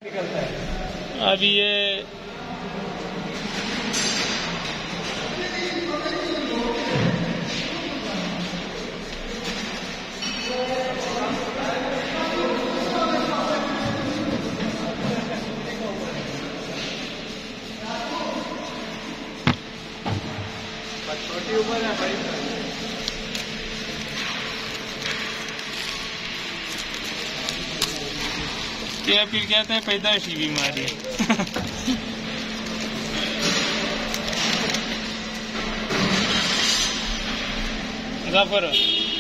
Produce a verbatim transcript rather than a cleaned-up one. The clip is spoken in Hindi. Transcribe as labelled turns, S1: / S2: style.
S1: अब ये छोटी उम्र है भाई। क्या फिर कहते हैं पैदाइशी बीमारी। जाफर